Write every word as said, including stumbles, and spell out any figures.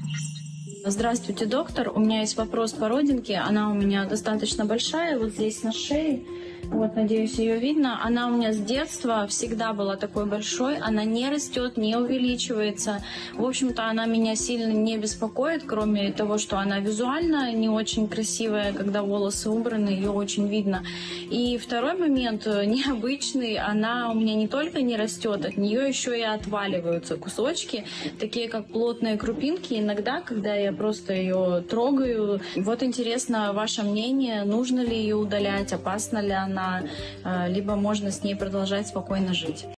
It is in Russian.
Здравствуйте, доктор. У меня есть вопрос по родинке. Она у меня достаточно большая, вот здесь на шее. Вот, надеюсь, ее видно. Она у меня с детства всегда была такой большой. Она не растет, не увеличивается. В общем-то, она меня сильно не беспокоит, кроме того, что она визуально не очень красивая, когда волосы убраны, ее очень видно. И второй момент необычный. Она у меня не только не растет, от нее еще и отваливаются кусочки, такие как плотные крупинки. Иногда, когда я просто ее трогаю. Вот интересно ваше мнение, нужно ли ее удалять, опасна ли она, либо можно с ней продолжать спокойно жить.